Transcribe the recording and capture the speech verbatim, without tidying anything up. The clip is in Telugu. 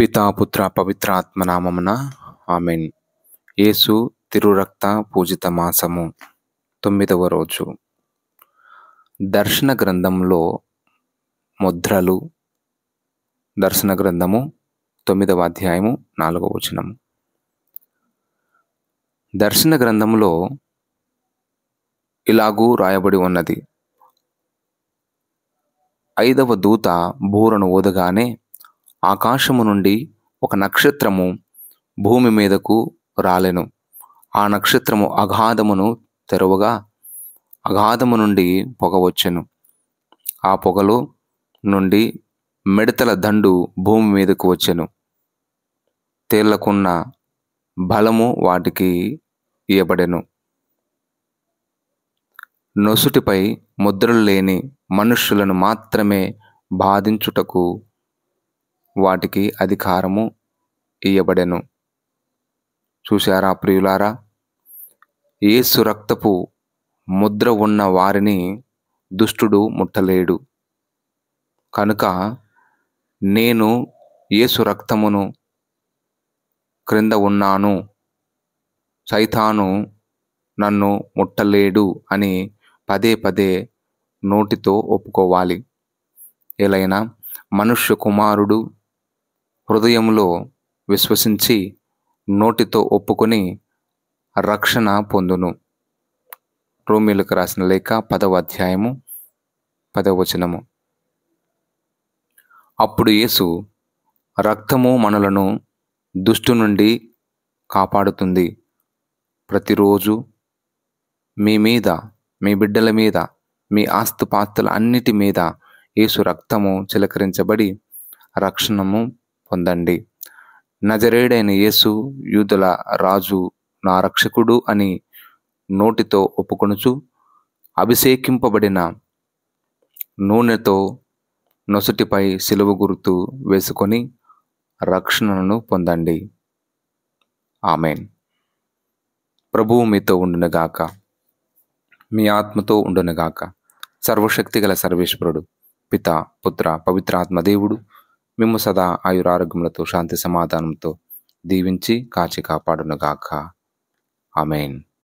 పితా పుత్ర పవిత్ర ఆత్మనామమున ఆమెన్. యేసు తిరురక్త పూజిత మాసము తొమ్మిదవ రోజు. దర్శన గ్రంథంలో ముద్రలు. దర్శన గ్రంథము తొమ్మిదవ అధ్యాయము నాలుగవ వచనము. దర్శన గ్రంథంలో ఇలాగూ రాయబడి ఉన్నది: ఐదవ దూత బూరను ఊదగానే ఆకాశము నుండి ఒక నక్షత్రము భూమి మీదకు రాలెను. ఆ నక్షత్రము అగాధమును తెరవగా అగాధము నుండి పొగ వచ్చెను. ఆ పొగలో నుండి మిడతల దండు భూమి మీదకు వచ్చెను. తేళ్లకున్న బలము వాటికి ఇయ్యబడెను. నొసటిపై ముద్రలు లేని మనుష్యులను మాత్రమే బాధించుటకు వాటికి అధికారము ఇయ్యబడెను. చూశారా ప్రియులారా? యేసు రక్తపు ముద్ర ఉన్న వారిని దుష్టుడు ముట్టలేడు. కనుక నేను యేసు రక్తమును క్రింద ఉన్నాను, సైతాను నన్ను ముట్టలేడు అని పదే పదే నోటితో ఒప్పుకోవాలి. ఎలైనా మనుష్య కుమారుడు హృదయంలో విశ్వసించి నోటితో ఒప్పుకొని రక్షణ పొందును. రోమీయులకు రాసిన లేఖ పదవ అధ్యాయము పదవ వచనము. అప్పుడు యేసు రక్తము మనలను దుష్టు నుండి కాపాడుతుంది. ప్రతిరోజు మీ మీద, మీ బిడ్డల మీద, మీ ఆస్తుపాస్తుల అన్నిటి మీద యేసు రక్తము చిలకరించబడి రక్షణము పొందండి. నజరేయుడైన యేసు యూదుల రాజు, నా రక్షకుడు అని నోటితో ఒప్పుకొనుచు అభిషేకింపబడిన నూనెతో నొసటిపై సిలువ గుర్తు వేసుకొని రక్షణను పొందండి. ఆమెన్. ప్రభువు మీతో ఉండునుగాక, మీ ఆత్మతో ఉండునుగాక. సర్వశక్తిగల సర్వేశ్వరుడు పిత పుత్ర పవిత్రాత్మ దేవుడు మిమ్ము సదా ఆయురారోగ్యములతో శాంతి సమాధానంతో దీవించి కాచి కాపాడునుగాక. ఆమెన్.